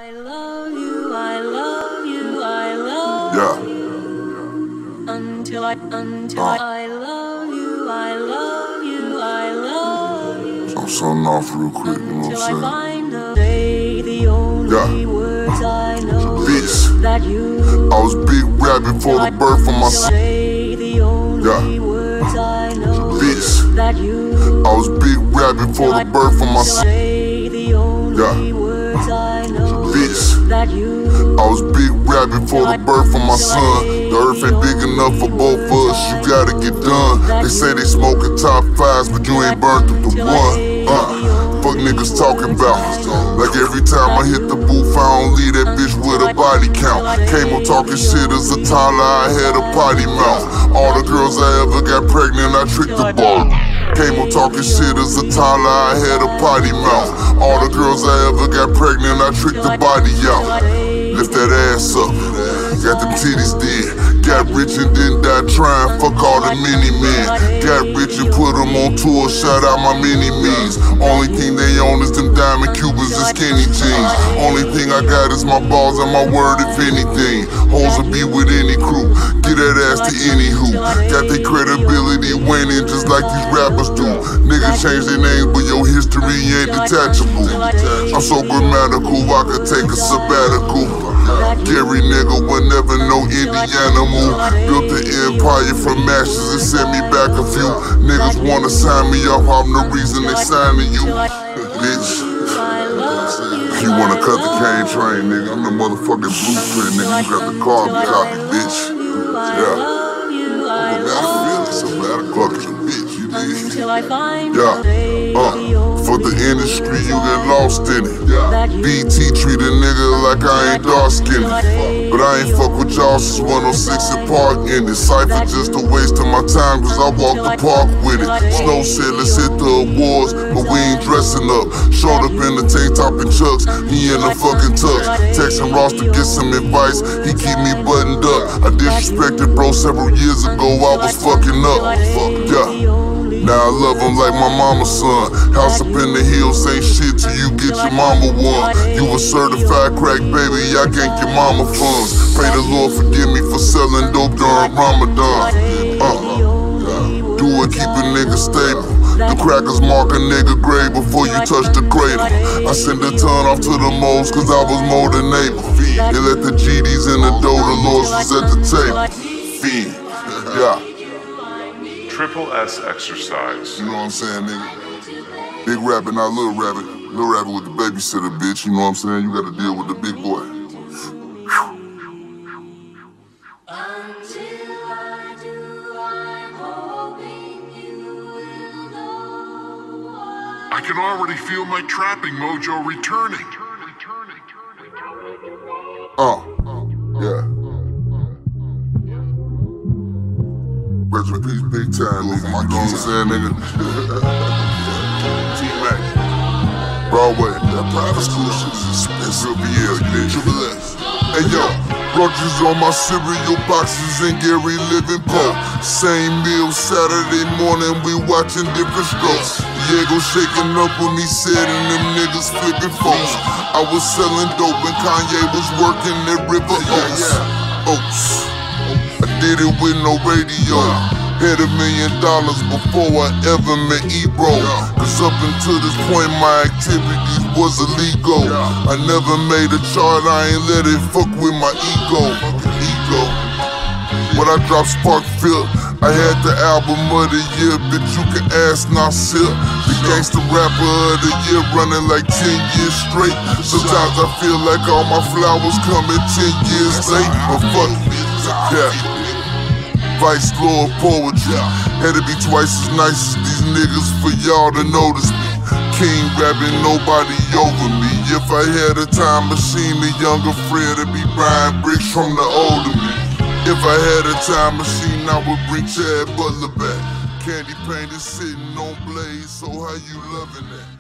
I love you, I love you, I love you. Until I love you, I love you, I love you. So I'm starting off real quick, you know what I'm saying? Until I find the day, the only words I know that you. I was big rap before the birth of my son. The only words I know that you. I was big rap before the birth of my son. The only words I know that you. I was big rap before the birth of my son. The earth ain't big enough for both of us, you gotta get done. They say they smoking top fives, but you ain't burnt up the one. Fuck niggas talking about. Like every time I hit the booth, I don't leave that bitch with a body count. Came up talking shit as a toddler, I had a potty mouth. All the girls I ever got pregnant, I tricked the bar. Came up talking shit as a toddler, I had a potty mouth. All the girls I ever got pregnant, I tricked the body out. Lift that ass up, got them titties dead. Got rich and didn't die trying, fuck all the mini men. Got rich and put them on tour, shout out my mini me's. Only thing they own is them diamond Cubans and skinny jeans. Only thing I got is my balls and my word if anything. Hoes will be with any crew, get that ass to any who. Got their credibility waning just like these rappers do. Niggas change their names but your history ain't detachable. I'm so grammatical, I could take a sabbatical. Gary nigga would never know Indiana move. Built the empire from ashes and sent me back a few. Niggas wanna sign me off, I'm the reason they signing you. Bitch, you wanna cut the cane train, nigga? I'm the motherfucking blueprint, nigga. You got the carbon copy, bitch. Yeah. I'm a battlefield, so battlefield, bitch, you dig? Yeah. For the industry, you get lost in it. BT treat a nigga like I ain't dark skinned. But I ain't fuck with y'all since 106 and Park in it. Cypher just a waste of my time cause I walk the park with it. Snow said let's hit the awards, but we ain't dressing up. Showed up in the tank top and chucks, he in the fucking tux. Texting Ross to get some advice, he keep me buttoned up. I disrespected bro several years ago, I was fucking up. Yeah. Now I love him like my mama's son. House up in the hills ain't shit till you get your mama one. You a certified crack baby, I gank your mama funds. Pray the Lord forgive me for selling dope during Ramadan. Do it, keep a nigga stable. The crackers mark a nigga grave before you touch the cradle. I send a ton off to the moles cause I was more than able. They let the GDs in the dough, the Lords was at the table. Fiend, yeah. Triple S exercise. You know what I'm saying, nigga? Big rabbit, not little rabbit. Little rabbit with the babysitter, bitch. You know what I'm saying? You gotta deal with the big boy. I can already feel my trapping mojo returning. Yeah. Rest in peace, big time, nigga. You know what I'm saying, nigga? T-Mac. Broadway. That private school shit is expensive. BL, you did Triple S. Hey, yo. Roaches on my cereal boxes and Gary living poor. Same meal Saturday morning, we watching different strokes. Diego shaking up with me, said and them niggas flipping folks. I was selling dope and Kanye was working at River Oaks. I did it with no radio. Had $1 million before I ever met Ebro. Cause up until this point my activities was illegal. I never made a chart, I ain't let it fuck with my ego. When I dropped Spark Phil, I had the album of the year, bitch you can ask Nasir. The gangsta rapper of the year running like 10 years straight. Sometimes I feel like all my flowers coming 10 years late. But fuck it, yeah. Vice Lord poetry. Had to be twice as nice as these niggas for y'all to notice me. King rapping, nobody over me. If I had a time machine, the younger Fred would be buying bricks from the older me. If I had a time machine, I would bring Chad Butler back. Candy paint is sitting on blaze, so how you loving that?